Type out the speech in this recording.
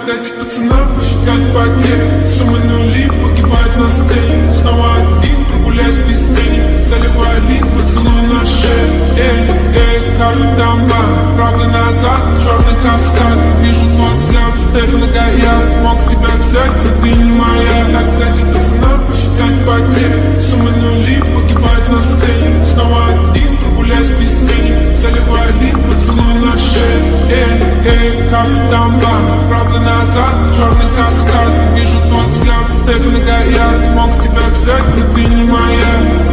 дать пацанам посчитать потери. Суммы нули погибают на сцене. Снова один, прогуляюсь без тени. Заливаю лик, поцелуй на шею. Капитан Бан, правый назад, черный каскад. Вижу твой взгляд, степь многояд. Мог тебя взять, но ты не моя. Так дайте пацанам посчитать потери. Суммы нули погибают на сцене. Снова один, прогуляюсь без тени. Заливаю лик, поцелуй на шею. Капитан Бан, правый назад, черный каскад. Вижу твой взгляд, степь многояд. Мог тебя взять, но ты не моя.